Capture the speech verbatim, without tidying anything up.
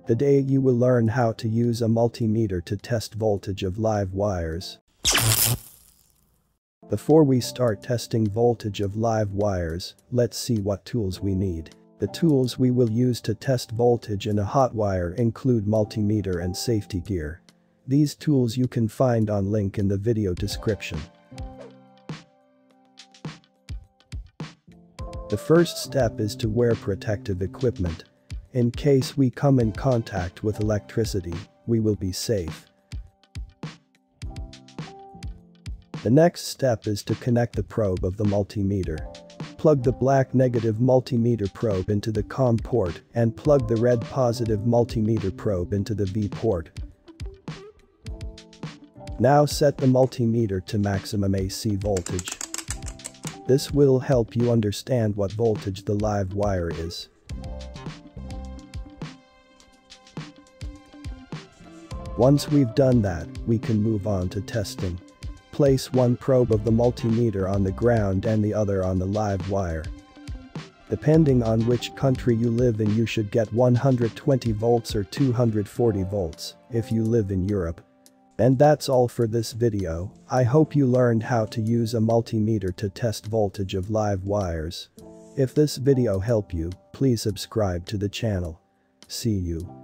Today you will learn how to use a multimeter to test voltage of live wires. Before we start testing voltage of live wires, let's see what tools we need. The tools we will use to test voltage in a hot wire include multimeter and safety gear. These tools you can find on link in the video description. The first step is to wear protective equipment. In case we come in contact with electricity, we will be safe. The next step is to connect the probe of the multimeter. Plug the black negative multimeter probe into the COM port and plug the red positive multimeter probe into the V port. Now set the multimeter to maximum A C voltage. This will help you understand what voltage the live wire is. Once we've done that, we can move on to testing. Place one probe of the multimeter on the ground and the other on the live wire. Depending on which country you live in, you should get one hundred twenty volts or two hundred forty volts if you live in Europe. And that's all for this video. I hope you learned how to use a multimeter to test voltage of live wires. If this video helped you, please subscribe to the channel. See you.